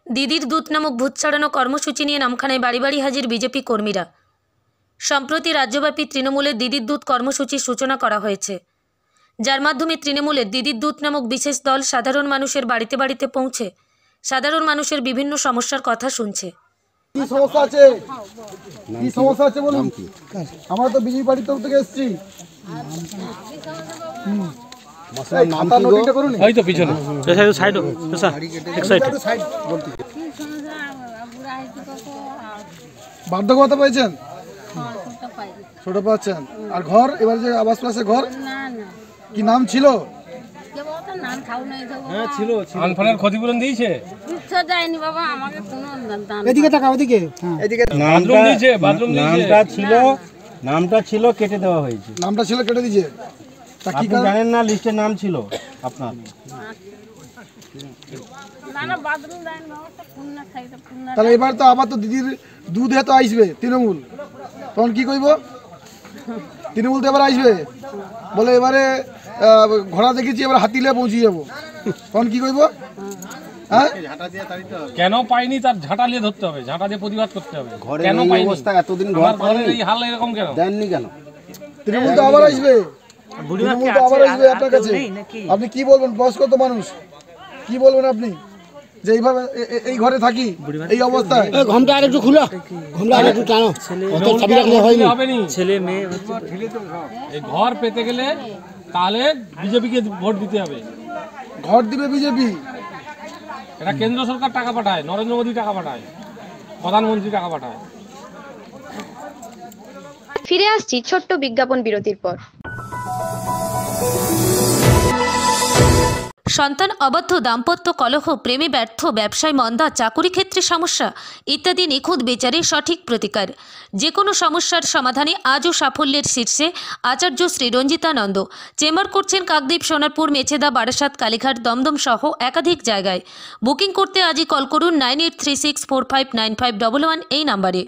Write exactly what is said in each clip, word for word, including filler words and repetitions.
দিদির দুধ নামক ভূত ছাড়ানো কর্মসূচি নিয়ে নামখানায় বাড়ি বাড়ি হাজির বিজেপি কর্মীরা। সম্প্রতি রাজ্যব্যাপী তৃণমূলের দিদির দুধ কর্মসূচির সূচনা করা হয়েছে, যার মাধ্যমে তৃণমূলের দিদির দুধ নামক বিশেষ দল সাধারণ মানুষের বাড়িতে বাড়িতে পৌঁছে সাধারণ মানুষের বিভিন্ন সমস্যার কথা শুনছে। কি সমস্যা আছে কি সমস্যা আছে বলুন। আমরা তো বিজেপি পার্টির তরফ থেকে এসেছি। বার্ধক্য পেয়েছেন, ছোট পাচ্ছেন, আর ঘর এবার যে আবাস প্লাসের ঘর কি নাম ছিল? ক্ষতিপূরণ দিয়েছে। নামটা ছিল নামটা ছিল কেটে দেওয়া হয়েছে। নামটা ছিল কেটে দিয়েছে। আপনি জানেন না লিস্টের নাম ছিল আপনার? তাহলে এবার তো আবার তো দিদির দুধ হেতো আসবে তৃণমূল, তখন কি করব? তৃণমূল তো এবার আসবে বলে এবারে ঘোড়া দেখেছি এবার হাতিলে পৌঁছে যাবো, তখন কি করবো? হ্যাঁ, কেন পাইনি তার ঝাঁটা দিয়ে ধরতে হবে, ঝাঁটা দিয়ে প্রতিবাদ করতে হবে। কেন পাইনি অবস্থা এতদিন ঘর পাইনি, এই হাল এরকম কেন দেননি কেন? তৃণমূল তো আবার আসবে, তৃণমূল তো আবার আসবে আপনার কাছে। আপনি কি বলবেন? বয়স্ক তো মানুষ, কি বলবেন আপনি যে এইভাবে এই ঘরে থাকি এই অবস্থায়? ঘমটা আর একটু খুলো, ঘমটা আর একটু টানো, অত চাবি রাখলে হয়নি। ছেলে মেয়ে এই ঘর পেতে গেলে তাহলে বিজেপিকে ভোট দিতে হবে। ঘর দিবে বিজেপি? এটা কেন্দ্র সরকার টাকা পাঠায়, নরেন্দ্র মোদী টাকা পাঠায়, প্রধানমন্ত্রী টাকা পাঠায়। ফিরে আসছি ছোট্ট বিজ্ঞাপন বিরতির পর। সন্তান অবাধ্য, দাম্পত্য কলহ, প্রেমে ব্যর্থ, ব্যবসায় মন্দা, চাকুরি ক্ষেত্রে সমস্যা ইত্যাদি নিখুঁত বিচারে সঠিক প্রতিকার। যে কোনো সমস্যার সমাধানে আজও সাফল্যের শীর্ষে আচার্য শ্রী রঞ্জিতানন্দ। চেম্বার করছেন কাকদ্বীপ, সোনারপুর, মেছেদা, বারাসাত, কালীঘাট, দমদম সহ একাধিক জায়গায়। বুকিং করতে আজই কল করুন nine eight three six four five nine five double one এই নাম্বারে।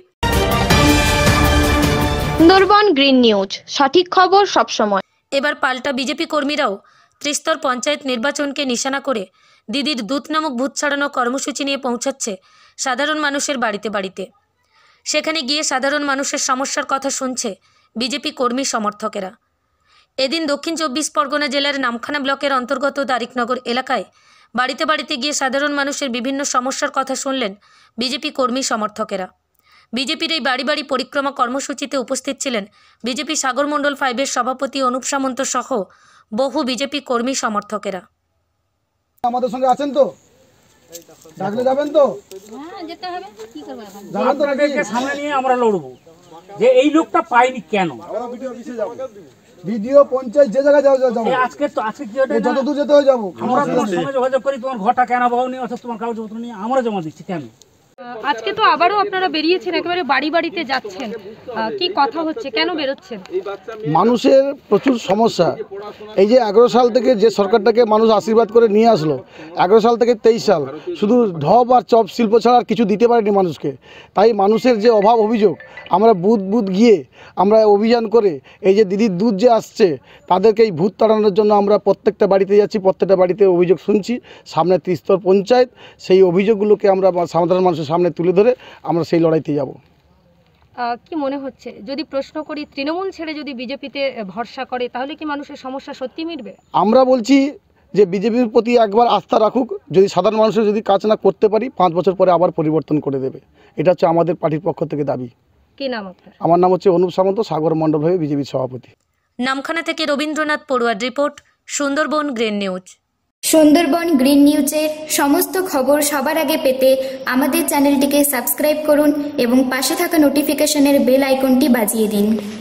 সুন্দরবন গ্রিন নিউজ, সঠিক খবর সবসময়। এবার পাল্টা বিজেপি কর্মীরাও ত্রিস্তর পঞ্চায়েত নির্বাচনকে নিশানা করে দিদির দুধ নামক ভূত ছাড়ানো কর্মসূচি নিয়ে পৌঁছাচ্ছে সাধারণ মানুষের বাড়িতে বাড়িতে। সেখানে গিয়ে সাধারণ মানুষের সমস্যার কথা শুনছে বিজেপি কর্মী সমর্থকেরা। এদিন দক্ষিণ চব্বিশ পরগনা জেলার নামখানা ব্লকের অন্তর্গত দারিকনগর এলাকায় বাড়িতে বাড়িতে গিয়ে সাধারণ মানুষের বিভিন্ন সমস্যার কথা শুনলেন বিজেপি কর্মী সমর্থকেরা। বিজেপির এই বাড়ি বাড়ি পরিক্রমা কর্মসূচিতে উপস্থিত ছিলেন বিজেপি সাগর মণ্ডল ফাইভের সভাপতি অনুপ সামন্ত সহ বহু বিজেপি কর্মী সমর্থকেরা। আমাদের সঙ্গে আছেন তো? ডাকলে যাবেন তো? হ্যাঁ, যেতে হবে। কি করব এখন? আপনাদেরকে সামনে নিয়ে আমরা লড়বো যে এই লোকটা পাইনি কেন। আমরা ভিডিও অফিসে যাব, ভিডিও পঞ্চায়েত যে জায়গায় যাও যাও। আজকে তো আজকে কি হলো, যত দূর যেতে হয় যাব। আমরা তোমার সঙ্গে যোগাযোগ করি, তোমার ঘরটা কেন পাওনি অর্থাৎ তোমার কাগজপত্র নিয়ে আমরা জমা দিচ্ছি কেন? আজকে তো আবারও আপনারা বেরিয়েছেন, একেবারে বাড়ি বাড়িতে যাচ্ছেন, কি কথা হচ্ছে, কেন বেরোচ্ছেন? মানুষের প্রচুর সমস্যা। এই যে এগারো সাল থেকে যে সরকারটাকে মানুষ আশীর্বাদ করে নিয়ে আসলো, এগারো সাল থেকে তেইশ সাল শুধু ঢপ আর চপ শিল্প ছাড়া আর কিছু দিতে পারেনি মানুষকে। তাই মানুষের যে অভাব অভিযোগ আমরা বুথ বুথ গিয়ে আমরা অভিযান করে এই যে দিদির দুধ যে আসছে তাদেরকে এই ভূত তাড়ানোর জন্য আমরা প্রত্যেকটা বাড়িতে যাচ্ছি, প্রত্যেকটা বাড়িতে অভিযোগ শুনছি। সামনে ত্রিস্তর পঞ্চায়েত, সেই অভিযোগগুলোকে আমরা সাধারণ মানুষের সামনে তুলে ধরে আমরা সেই লড়াইতে যাব। কি মনে হচ্ছে, যদি প্রশ্ন করি তৃণমূল ছেড়ে যদি বিজেপিতে ভরসা করে তাহলে কি মানুষের সমস্যা সত্যি মিটবে? আমরা বলছি যে বিজেপির প্রতি একবার আস্থা রাখুক, যদি সাধারণ মানুষের যদি কাজ না করতে পারি পাঁচ বছর পরে আবার পরিবর্তন করে দেবে। এটা হচ্ছে আমাদের পার্টির পক্ষ থেকে দাবি। কি নাম আপনার? আমার নাম হচ্ছে অনুপ সামন্ত, সাগর মণ্ডল ভাবে বিজেপির সভাপতি। নামখানা থেকে রবীন্দ্রনাথ পড়ুয়ার report, Sundarban green news. Sundarban green নিউজের সমস্ত খবর সবার আগে পেতে আমাদের চ্যানেলটিকে সাবস্ক্রাইব করুন এবং পাশে থাকা নোটিফিকেশনের বেল আইকনটি বাজিয়ে দিন।